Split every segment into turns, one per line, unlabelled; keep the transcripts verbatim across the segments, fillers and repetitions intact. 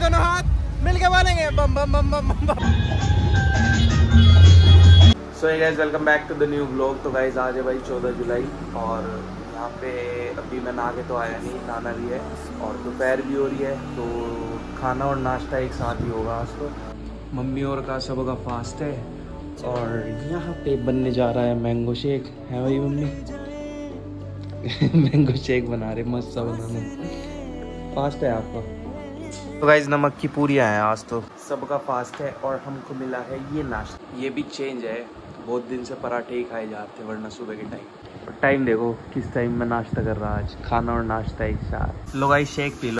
दोनों हाथ मिलके बोलेंगे बम बम बम बम बम। So hey guys, welcome back to the new vlog. तो गाइस आज है भाई चौदह जुलाई और यहाँ पे अभी मैं नहा के तो आया नहीं, नहाना भी है और दोपहर भी हो रही है, तो खाना और नाश्ता एक साथ ही होगा आज। तो मम्मी और का सब का फास्ट है और यहाँ पे बनने जा रहा है मैंगो शेक। है भाई मम्मी मैंगो शेक बना रहे, मस्त सा बनाने। फास्ट है आपका। तो गाइस नमक की पूरियाँ हैं आज, तो सबका फास्ट है और हमको मिला है ये नाश्ता। ये भी चेंज है, बहुत दिन से पराठे ही खाए जाते थे वरना सुबह के टाइम। और टाइम देखो किस टाइम में नाश्ता कर रहा आज, खाना और नाश्ता एक साथ। लो गाइस शेक पी लो।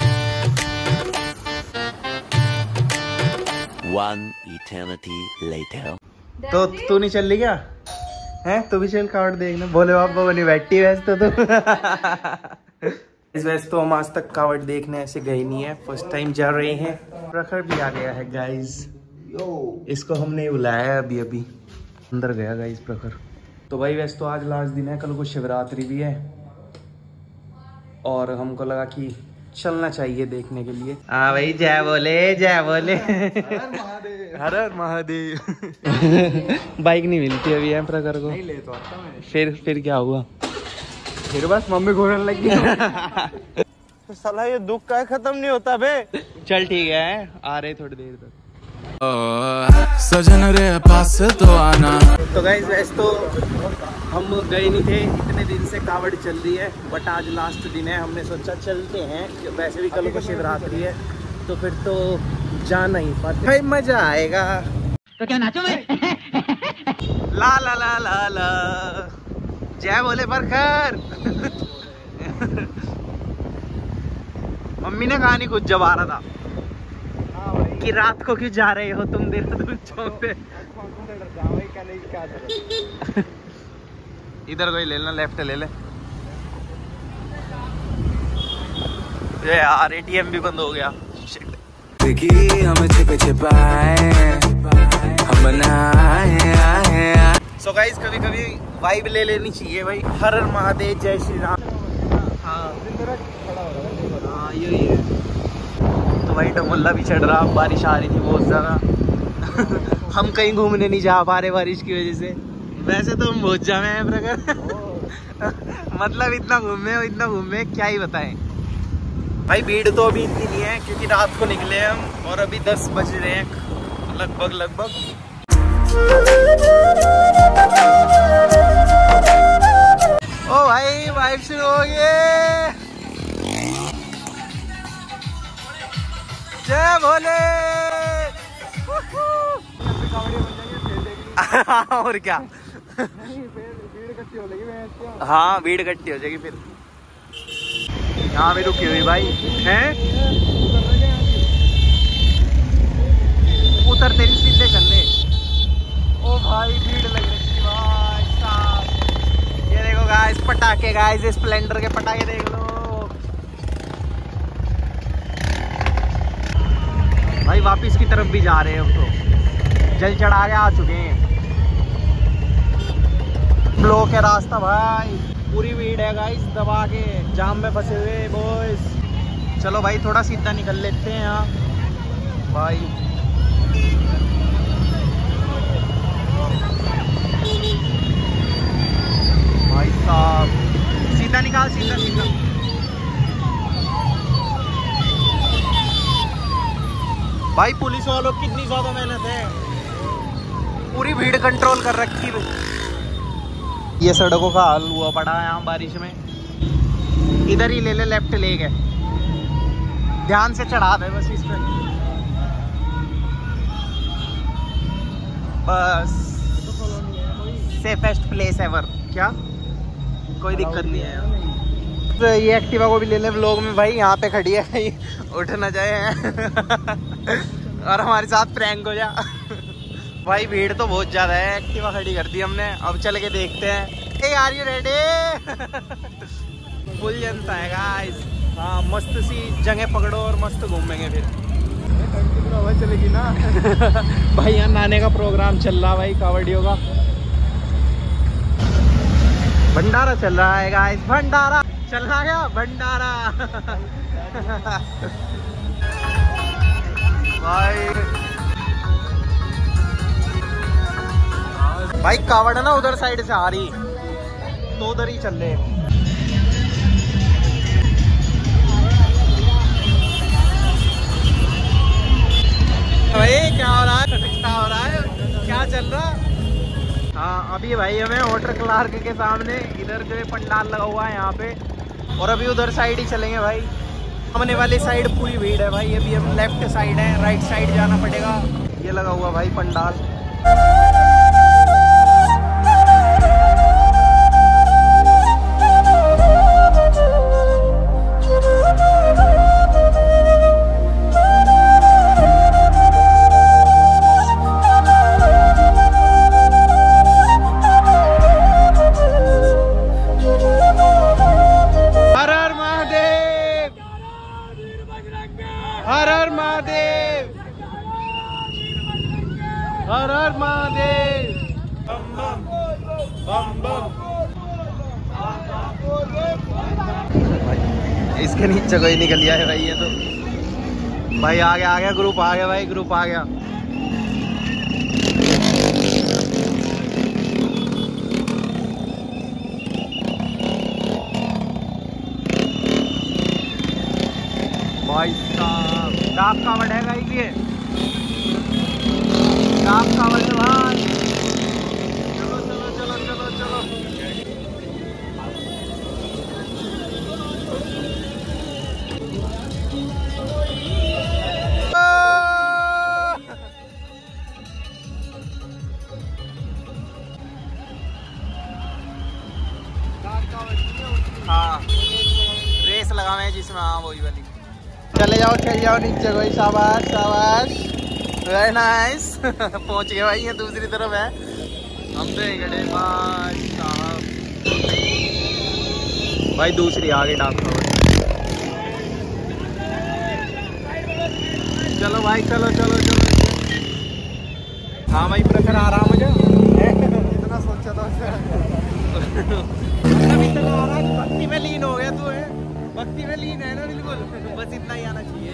One eternity later.
तो तू नहीं चल रही क्या? हैं तू भी चल कावड़ देखने, बोले बाबा बनी बैठी वैसे तो तू इस वैसे तो हम आज तक कावड़ देखने ऐसे गए नहीं है, फर्स्ट टाइम जा रहे हैं। प्रखर भी आ गया है गाइस, इसको हमने बुलाया है अभी अभी, अंदर गया गाइस प्रखर। तो भाई वैसे तो आज लास्ट दिन है, कल को शिवरात्रि भी है और हमको लगा कि चलना चाहिए देखने के लिए। हाँ भाई जय बोले जय बोले हर हर महादेव। बाइक नहीं मिलती अभी है प्रखर को, नहीं ले तो आता मैं। फिर फिर क्या हुआ? फिर बस मम्मी घूरने लगी। तो साला ये दुख का खत्म नहीं होता बे। चल ठीक है, आ रहे थोड़ी देर तक।
सजन रे पास तो आना।
तो गाइस वैसे तो हम गए नहीं थे, इतने दिन से कावड़ चल रही है, बट आज लास्ट दिन है, हमने सोचा चलते हैं। वैसे भी कल को शिवरात्रि है तो फिर तो जाना ही भाई, मजा आएगा।
तो क्या नाचो मैं?
ला ला ला ला ला जय बोले प्रखर। मम्मी ने कहा नहीं कुछ जब आ रहा था कि रात को क्यों जा रहे हो तुम देहरादून चौक पे। इधर कोई ले लेना, लेफ्ट ले ले। ये यार एटीएम भी बंद हो गया। सो गाइस कभी कभी वाइब ले लेनी चाहिए भाई। हर हर महादेव, जय श्री राम। हाँ हाँ यही है। तो भाई डमुल्ला भी चढ़ रहा, बारिश आ रही थी बहुत ज़्यादा। हम कहीं घूमने नहीं जा पा रहे बारिश की वजह से। वैसे तो हम बहुत जामे हैं प्रकार मतलब इतना घूमे इतना घूमे क्या ही बताएं भाई। भीड़ तो अभी इतनी नहीं है क्योंकि रात को निकले हम और अभी दस बज रहे हैं लगभग लगभग। ओ भाई वाइब शुरू हो गई। जय भोले। और क्या हाँ भीड़ इकट्ठी हो जाएगी फिर। यहाँ भी रुकी हुई भाई हैं, उतरते नहीं सीधे चलने। ओ भाई भीड़ लग रही भाई साहब। ये देखो गाइस पटाखे, गाइस स्प्लेंडर के पटाखे देख लो भाई। वापिस की तरफ भी जा रहे हैं हम, तो जल चढ़ा के आ चुके हैं। ब्लॉक है रास्ता भाई, पूरी भीड़ है गाइस, दबा के जाम में फंसे हुए बॉयज। चलो भाई थोड़ा सीधा निकल लेते हैं यहाँ भाई। भाई साहब सीधा निकाल, सीधा सीधा। भाई पुलिस वालों की कितनी ज्यादा मेहनत है, पूरी भीड़ कंट्रोल कर रखी है। ये सड़कों का हाल हुआ पड़ा है यहाँ बारिश में। इधर ही ले ले, लेफ्ट ले गए, ध्यान से चढ़ा दे बस इस पे। बस सेफेस्ट प्लेस एवर। क्या कोई दिक्कत नहीं है। तो ये एक्टिवा को भी ले ले व्लॉग में भाई, यहाँ पे खड़ी है भाई, उठ ना जाए और हमारे साथ प्रैंक हो जा। भाई भीड़ तो बहुत ज्यादा है, एक्टिवा खड़ी कर दी हमने, अब चल के देखते हैं। Are you ready? Full जनता है गाइस। हाँ मस्त सी जगह पकड़ो और मस्त घूमेंगे फिर। हवा चलेगी ना भाई। यहाँ नहाने का प्रोग्राम चल रहा भाई कावड़ियों का, भंडारा चल रहा है गाइस। भंडारा चल रहा है, भंडारा भाई भाई कावड़ है ना उधर साइड से आ रही, तो उधर ही चल रहे। भाई क्या हो रहा है, क्या हो रहा है, क्या चल रहा? हाँ अभी भाई हमें वाटर क्लार्क के सामने इधर जो है पंडाल लगा हुआ है यहाँ पे, और अभी उधर साइड ही चलेंगे भाई। सामने वाली साइड पूरी भीड़ है भाई, अभी हम लेफ्ट साइड है, राइट साइड जाना पड़ेगा। ये लगा हुआ भाई पंडाल। हर हर महादेव, हर हर महादेव, बम बम बम बम। इसके नीचे कोई निकल गया है भाई, ये तो भाई आ गया आ गया ग्रुप आ गया भाई, ग्रुप आ गया। भाई साहब डाक कावड़ है गाइस, ये डाक कावड़ है भाई। चलो चलो चलो चलो चलो हाँ रेस लगावे जिसमें, हाँ वही वाली। चले जाओ चले जाओ नीचे कोई, शाबाश शाबाश, वेरी नाइस। पहुंच गए भाई, ये दूसरी तरफ है, हम तो यहीं खड़े भाई साहब। भाई दूसरी आगे डाक कावड़। चलो भाई चलो चलो चलो। हाँ भाई प्रखर आ रहा मुझे, इतना सोचा था भक्ति में लीन हो गया तू है, भक्ति में लीन है ना बिल्कुल, बस इतना ही आना चाहिए।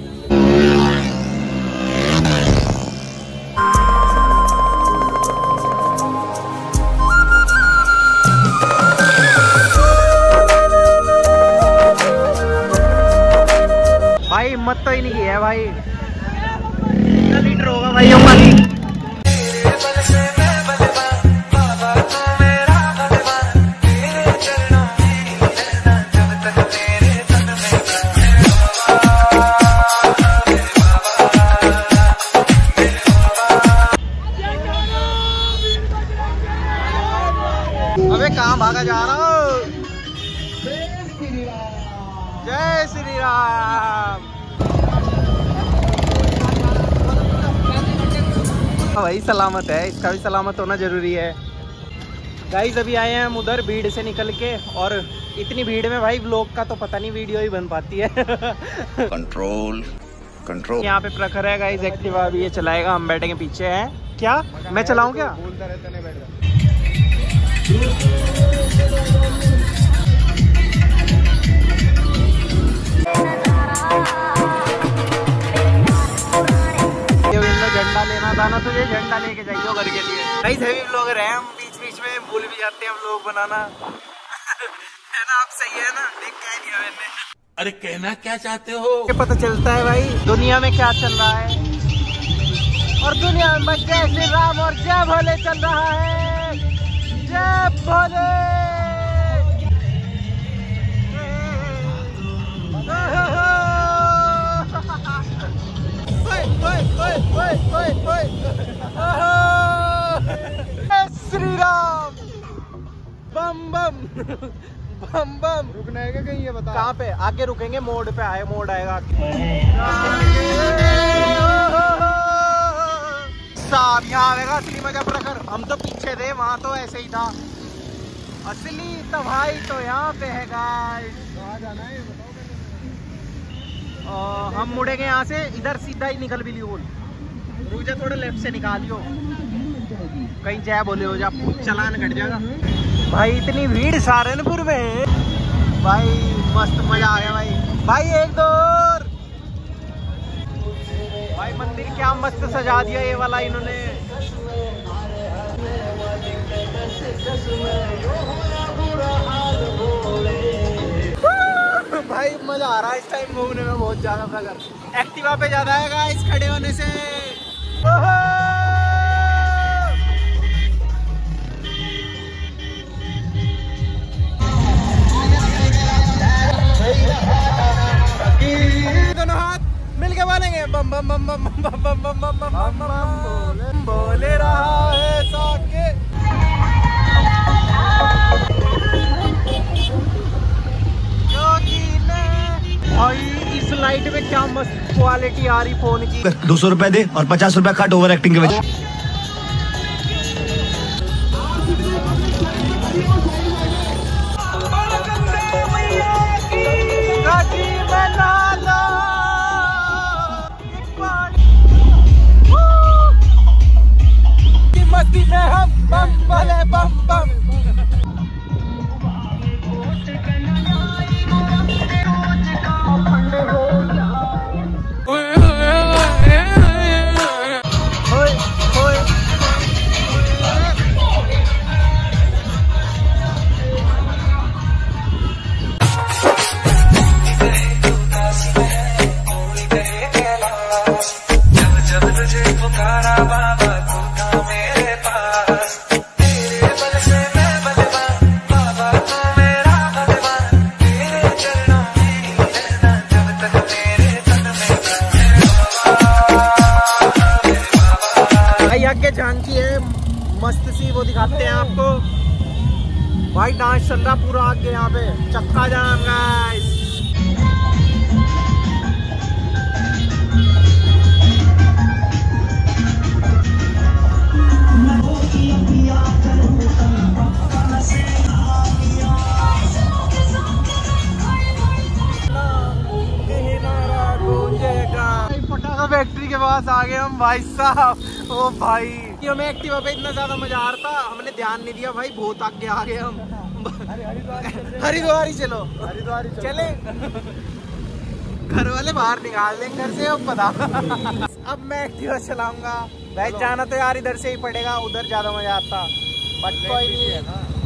भाई हिम्मत तो ही नहीं की है भाई, कितना लीटर होगा भाई ये पानी। अबे कहाँ भागा जा रहा हो? जय श्री राम। भाई सलामत है, इसका भी सलामत होना जरूरी है। गाइस अभी आए हैं हम उधर भीड़ से निकल के, और इतनी भीड़ में भाई व्लॉग का तो पता नहीं, वीडियो ही बन पाती है।
Control control. यहाँ
पे प्रखर है गाइस, एक्टिवा अभी ये चलाएगा, हम बैठेंगे पीछे हैं। क्या मैं चलाऊं क्या? बोलता रहता नहीं बैठ। झंडा लेना था ना तुझे, झंडा लेके जाइयो घर के लिए। कई सभी लोग रहे हम बीच बीच में भूल भी जाते हैं हम लोग बनाना। है ना, आप सही है ना, देख क्या दिया मैंने।
अरे कहना क्या चाहते हो?
पता चलता है भाई दुनिया में क्या चल रहा है, और दुनिया में जय श्री राम और जय भोले चल रहा है। जय भोले। श्री राम। बम बम बम बम। रुकना है क्या कहीं, ये बता कहाँ पे? आगे रुकेंगे, मोड़ पे आए, मोड़ आएगा साहब। यहाँ आएगा असली मजा प्रखर। हम तो पीछे थे, वहाँ तो ऐसे ही था। असली तो भाई तो यहाँ पे है गाइस। कहाँ जाना है बताओ। हम मुड़ेंगे यहाँ से, इधर सीधा ही निकल भी लियो। रुक जा, थोड़ा लेफ्ट से निकालियो, कहीं जय बोले हो जा, चलान कट जाएगा। भाई इतनी भीड़ सहारनपुर में भाई, मस्त मजा आ गया भाई। भाई एक दो और भाई मन मस्त सजा दिया ये वाला इन्होंने। भाई मजा आ रहा है इस टाइम घूमने में बहुत ज्यादा। अगर एक्टिवा पे ज्यादा है गाइस खड़े होने से। दोनों हाथ मिलके बोलेंगे बम बम बम बम बम बम बम बम बम बम बम बोले रहा है साके। भाई इस लाइट में क्या मस्त क्वालिटी आ रही फोन की।
दो सौ रुपए दे और पचास रुपए कट ओवर एक्टिंग के वजह। मस्ती में हम बम भले बम बम।
झांकी है मस्त सी, वो दिखाते हैं आपको। भाई डांस चल रहा पूरा आगे यहाँ पे, चक्का जाम गाइस। पटाखा फैक्ट्री के पास आ गए हम भाई साहब। ओ भाई हमें एक्टिवा पे इतना ज्यादा मजा आ रहा था, हमने ध्यान नहीं दिया भाई, बहुत आगे आ गए हम। हरिद्वार ही चलो, हरिद्वार चले। घर वाले बाहर निकाल देंगे घर से, अब पता। अब मैं एक्टिवा चलाऊंगा भाई, जाना तो यार इधर से ही पड़ेगा, उधर ज्यादा मजा आता। बट कोई नहीं,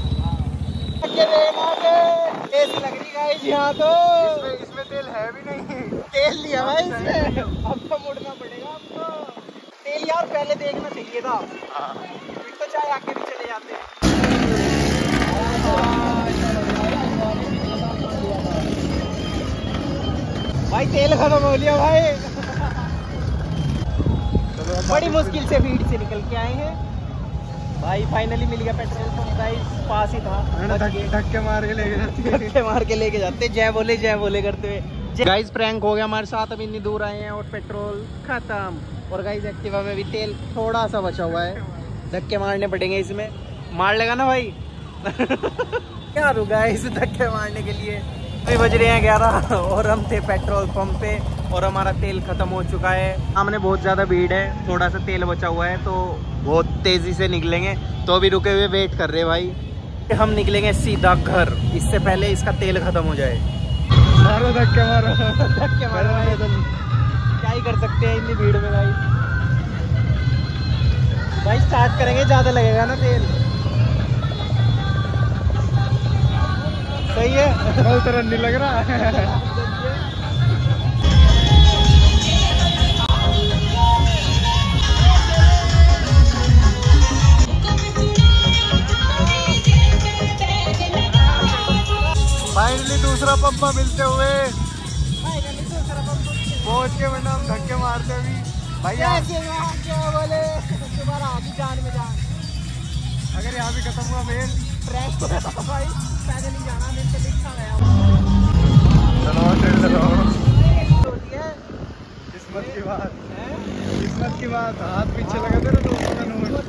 ऐसी लग रही गाइस यहाँ तो। इसमें, इसमें तेल है भी नहीं, तेल लिया भाई इसमें। अब तो मुड़ना पड़ेगा हमको। तेल यार पहले देखना चाहिए था, फिर तो चाहे आगे भी चले जाते। भाई तेल खत्म हो लिया भाई। बड़ी मुश्किल से भीड़ से निकल के आए हैं भाई, फाइनली मिल गया पेट्रोल पंप गाइस, पास ही था। धक्के मार के लेके जाते, धक्के मार के लेके जाते, जय बोले जय बोले करते हुए। गाइस प्रैंक हो गया हमारे साथ, अब इतनी दूर आए हैं और पेट्रोल खत्म। और गाइस एक्टिवा में भी तेल थोड़ा सा बचा हुआ है, धक्के मारने पड़ेंगे इसमें। मार लेगा ना भाई? क्या रुका है इस धक्के मारने के लिए। अभी बज रहे हैं ग्यारह और हम थे पेट्रोल पंप पे और हमारा तेल खत्म हो चुका है। सामने बहुत ज़्यादा भीड़ है, थोड़ा सा तेल बचा हुआ है तो बहुत तेज़ी से निकलेंगे। तो अभी रुके हुए वेट कर रहे हैं भाई। हम निकलेंगे सीधा घर, इससे पहले इसका तेल खत्म हो जाए। मारो धक्के मारो, धक्के मारो भाई, क्या ही कर सकते हैं इतनी भीड़ में भाई। भाई स्टार्ट करेंगे, ज़्यादा लगेगा ना तेल। सही है, बहुत तरह नहीं लग रहा है। फाइनली दूसरा पंप मिलते हुए पहुंच के, वरना हम धक्के मारते अभी भैया। क्या बोले तुम्हारा आगे जान में जान, अगर यहाँ भी खत्म हुआ फिर फ्रेश भाई पैदल ही जाना, मेरे से लिखा गया। किस्मत की बात, किस्मत की बात, हाथ पीछे लगा दे ना, दोस्तों का नोट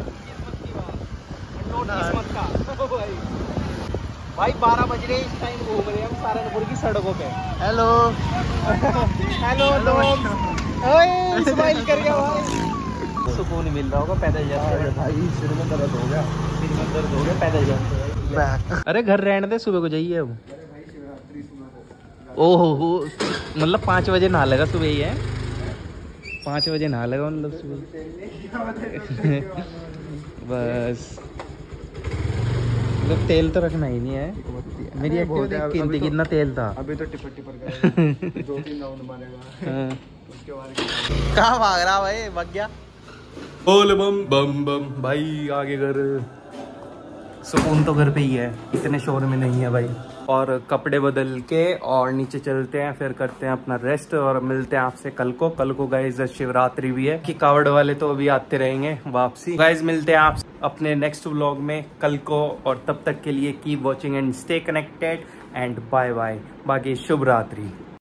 किस्मत का भाई। भाई बारह बज रहे इस टाइम घूम रहे हैं हम सहारनपुर की सड़कों पे। हेलो हेलो दोस्त, ओए स्माइल कर गया भाई। सुकून मिल रहा होगा पैदल जाते भाई। सिर में दर्द हो गया, सिर में दर्द हो गया पैदल जाते। अरे घर रहने दे, सुबह को जाइए अब। ओहो हो, मतलब पाँच बजे नहा लेगा सुबह ही है। पाँच बजे नहा लगा उन लोग सुबह। बस मतलब तेल तो रखना ही नहीं है। मेरी एक्टिवा देख के इनकी कितना तेल था। अभी तो टिपर टिपर दो तीन राउंड मारेगा। उसके बाद कहाँ भाग रहा भाई? भाग गया। बोल बम बम बम भाई, आगे घर। सुकून तो घर पे ही है, इतने शोर में नहीं है भाई। और कपड़े बदल के और नीचे चलते हैं, फिर करते हैं अपना रेस्ट और मिलते हैं आपसे कल को। कल को गाइज शिवरात्रि भी है कि कावड़ वाले तो अभी आते रहेंगे वापसी। गाइज मिलते हैं आप अपने नेक्स्ट व्लॉग में कल को, और तब तक के लिए keep watching and stay connected and bye bye. बाकी शुभ रात्रि।